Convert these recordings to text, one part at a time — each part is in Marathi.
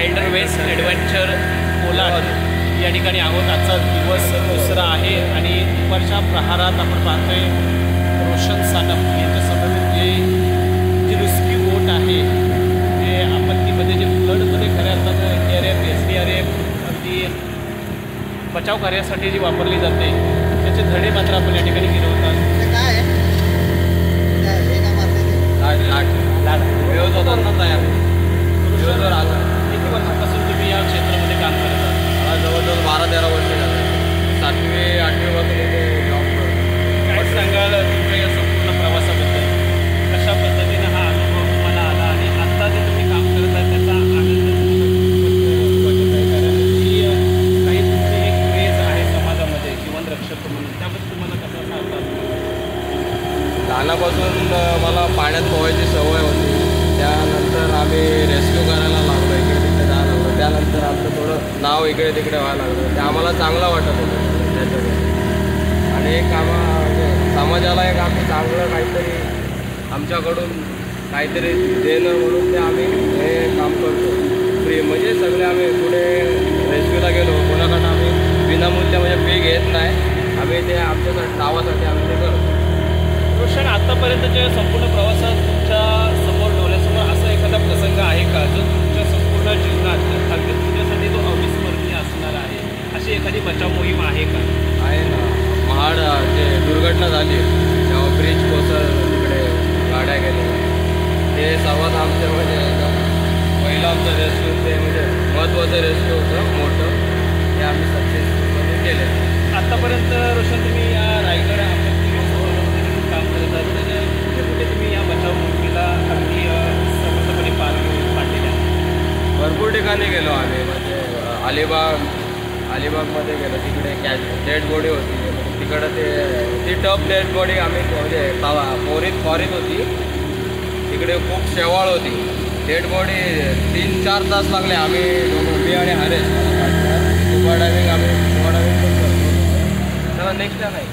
वाइल्डर वेस्ट ॲडव्हेंचर कोलाड या ठिकाणी आहोत। आजचा दिवस दुसरा आहे आणि दुपारच्या प्रहारात आपण पाहतोय रोशन सानप यांच्या समवेत जी रेस्क्यू बोट आहे ते आपत्तीमध्ये जे फ्लडमध्ये खऱ्या अर्थानं NDRF SDRF अगदी बचाव कार्यासाठी जी वापरली जाते त्याचे धडे मात्र आपण या ठिकाणी गिरवतात। किती वर्षापासून तुम्ही या क्षेत्रामध्ये काम करत आहात? मला जवळजवळ 12-13 वर्ष झाले। 7वी-8वी पासून जॉब करतो। काय सांगाल तुमच्या या संपूर्ण प्रवासाबद्दल? कशा पद्धतीनं हा अनुभव तुम्हाला आला आणि आत्ता जे तुम्ही काम करत आहे त्याचा आनंद वाटत आहे? कारण ही काही तुमची एक क्रेज आहे समाजामध्ये जीवन रक्षक म्हणून, त्याबद्दल तुम्हाला कसं सांगतात? लहानापासून मला पाण्यात पोहायची सवय होती। त्यानंतर आम्ही रेस्क्यू करायला लागलो, इकडे तिकडे जायला लागलो। त्यानंतर आमचं थोडं नाव इकडे तिकडे व्हायला लागलं, ते आम्हाला चांगलं वाटत होतं त्याच्यामध्ये। आणि एक म्हणजे समाजाला एक आम्ही चांगलं काहीतरी आमच्याकडून काहीतरी देणं म्हणून ते आम्ही हे काम करतो फ्री। म्हणजे सगळे आम्ही पुढे रेस्क्यूला गेलो कोणाकडनं आम्ही विनामूल्य म्हणजे फी घेत नाही, आम्ही ते आमच्यासाठी नावासाठी आम्ही ते करतो। रोशन, आत्तापर्यंतच्या संपूर्ण प्रवासात तुमच्या समोर डोळ्यासमोर असा एखादा प्रसंग आहे का जो तुमच्या संपूर्ण जीवनात अगदी तुमच्यासाठी तो अविस्मरणीय असणार आहे? अशी एखादी बचाव मोहीम आहे का? आहे ना, महाड जे दुर्घटना झाली तेव्हा ब्रिज कोसळ तिकडे गाड्या गेल्या, ते सर्वात आमचं म्हणजे पहिलं आमचं रेस्क्यू ते म्हणजे महत्त्वाचं रेस्क्यू होतं मोठं, ते आम्ही सक्सेसफुलमध्ये केलं। आत्तापर्यंत रोशन तुम्ही या रायगड काम करत आहात, तर कुठे कुठे तुम्ही या बचाव मोहिमेला अगदी समर्थपणे पाडलेले आहे? भरपूर ठिकाणी गेलो आम्ही, म्हणजे अलिबागमध्ये गेलो, तिकडे डेड बॉडी होती, तिकडं ती टफ डेड बॉडी आम्ही म्हणजे फॉरीत होती, तिकडे खूप शेवाळ होती डेड बॉडी। 3-4 तास लागले आम्ही मी आणि हरेश स्कुबा डायव्हिंग पण करतो। तर नेक्स्ट नाही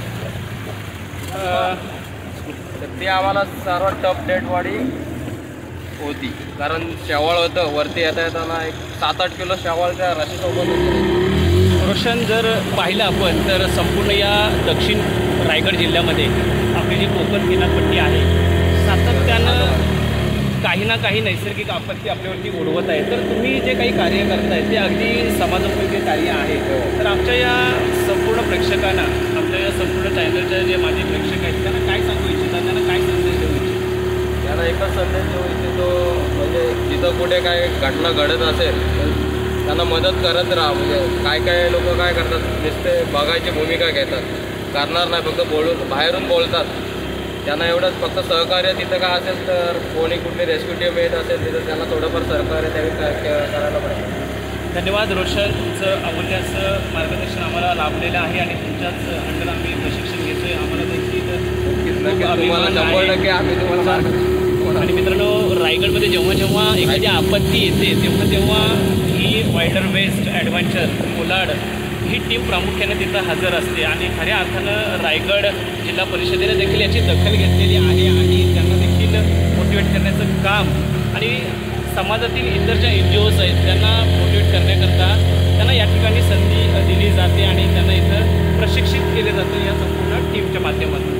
ती आम्हाला सर्वात टफ डेड बॉडी होती, कारण शेवाळ होतं वरती येताना एक 7-8 किलो शेवाळ त्या रस्त्यासोबत होतं। रोशन, जर पाहिलं आपण तर संपूर्ण या दक्षिण रायगड जिल्ह्यामध्ये आपली जी कोकण किनारपट्टी आहे सातत्यानं काही ना काही नैसर्गिक आपत्ती आपल्यावरती ओढवत आहे, तर तुम्ही जे काही कार्य करताय ते अगदी समाजोपयोगी कार्य आहे। तर आमच्या या संपूर्ण प्रेक्षकांना, आमच्या या संपूर्ण चॅनलच्या जे माझे प्रेक्षक आहेत त्यांना काय सांगू इच्छितात, त्यांना काय संदेश देऊ इच्छितात? त्यांना एकच संदेश देऊ इच्छितो, म्हणजे जिथं कुठे काय घटना घडत असेल तर त्यांना मदत करत राहा। म्हणजे काय लोक काय करतात, नुसते बघायची भूमिका घेतात, करणार नाही, फक्त बाहेरून बोलतात। त्यांना एवढंच फक्त सहकार्य तिथं काय असेल तर कोणी कुठली रेस्क्यू टीम येत असेल तिथं त्यांना थोडंफार सहकार्य त्यावेळी करायला पाहिजे। धन्यवाद रोशन, तुमचं अमूल्य असं मार्गदर्शन आम्हाला लाभलेलं आहे आणि तुमच्याच अंडर आम्ही प्रशिक्षण घेतोय। आम्हाला तुम्हाला 100% आम्ही तुम्हाला। आणि मित्रांनो, रायगडमध्ये जेव्हा एखादी आपत्ती येते तेव्हा ही वाइल्डर वेस्ट ॲडव्हेंचर कोलाड ही टीम प्रामुख्याने तिथं हजर असते आणि खऱ्या अर्थानं रायगड जिल्हा परिषदेने देखील याची दखल घेतलेली आहे आणि त्यांना देखील मोटिवेट करण्याचं काम आणि समाजातील इतर ज्या NGOs आहेत त्यांना मोटिवेट करण्याकरता त्यांना या ठिकाणी संधी दिली जाते आणि त्यांना इथं प्रशिक्षित केले जातं या संपूर्ण टीमच्या माध्यमातून।